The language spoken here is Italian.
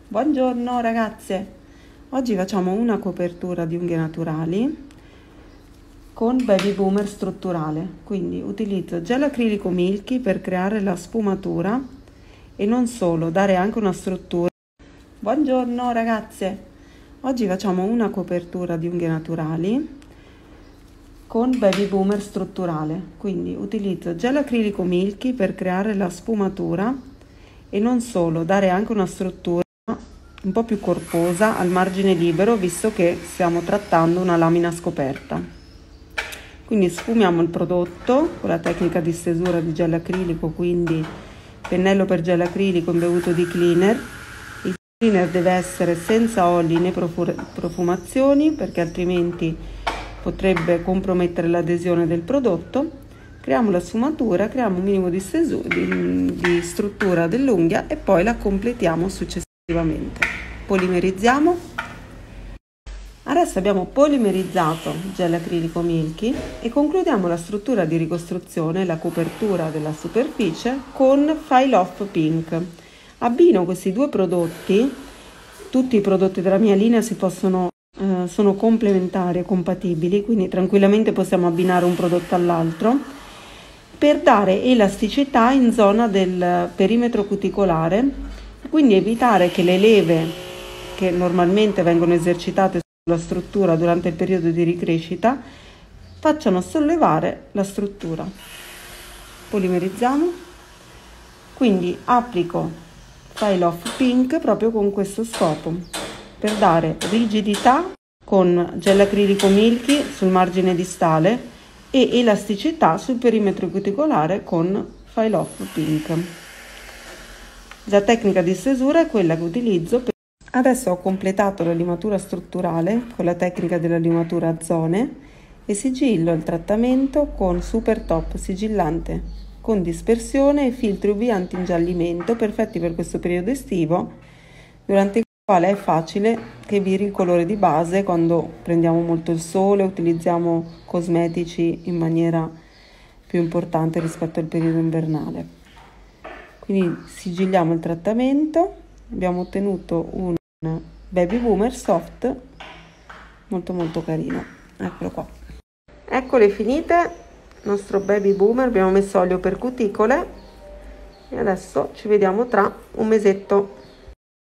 Buongiorno ragazze, oggi facciamo una copertura di unghie naturali con Baby Boomer strutturale, quindi utilizzo gel acrilico Milky per creare la sfumatura e non solo, dare anche una struttura. Buongiorno ragazze, oggi facciamo una copertura di unghie naturali con Baby Boomer strutturale, quindi utilizzo gel acrilico Milky per creare la sfumatura e non solo, dare anche una struttura un po' più corposa al margine libero, visto che stiamo trattando una lamina scoperta. Quindi sfumiamo il prodotto con la tecnica di stesura di gel acrilico, quindi pennello per gel acrilico imbevuto di cleaner. Il cleaner deve essere senza oli né profumazioni, perché altrimenti potrebbe compromettere l'adesione del prodotto. Creiamo la sfumatura, creiamo un minimo di struttura dell'unghia e poi la completiamo successivamente. Polimerizziamo. Adesso abbiamo polimerizzato gel acrilico Milky e concludiamo la struttura di ricostruzione, la copertura della superficie con File Off Pink. Abbino questi due prodotti, tutti i prodotti della mia linea sono complementari e compatibili, quindi tranquillamente possiamo abbinare un prodotto all'altro per dare elasticità in zona del perimetro cuticolare, quindi evitare che le leve che normalmente vengono esercitate sulla struttura durante il periodo di ricrescita facciano sollevare la struttura. Polimerizziamo, quindi applico File Off Pink proprio con questo scopo, per dare rigidità con gel acrilico Milky sul margine distale e elasticità sul perimetro cuticolare con File Off Pink. La tecnica di stesura è quella che utilizzo per... Adesso ho completato la limatura strutturale con la tecnica della limatura a zone e sigillo il trattamento con Super Top sigillante con dispersione e filtri UV anti-ingiallimento, perfetti per questo periodo estivo, durante il quale è facile che viri il colore di base quando prendiamo molto il sole, utilizziamo cosmetici in maniera più importante rispetto al periodo invernale. Quindi sigilliamo il trattamento, abbiamo ottenuto un Baby Boomer soft molto carino. Eccolo qua. Eccole finite, il nostro Baby Boomer. Abbiamo messo olio per cuticole e adesso ci vediamo tra un mesetto.